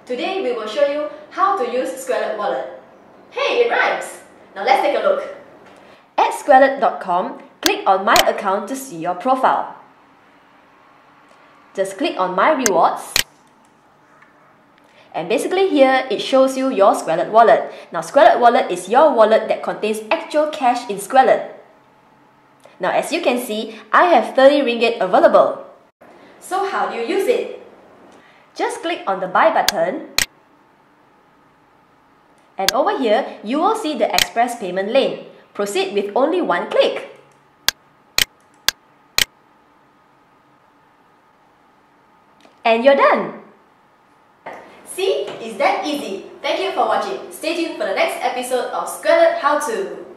Today we will show you how to use Squarelet Wallet. Hey, it rhymes! Now let's take a look. At Squarelet.com, click on My Account to see your profile. Just click on My Rewards. And basically here, it shows you your Squarelet Wallet. Now Squarelet Wallet is your wallet that contains actual cash in Squarelet. Now as you can see, I have 30 ringgit available. So how do you use it? Just click on the Buy button. And over here, you will see the Express payment lane. Proceed with only one click. And you're done! See? It's that easy. Thank you for watching. Stay tuned for the next episode of Squarelet How To.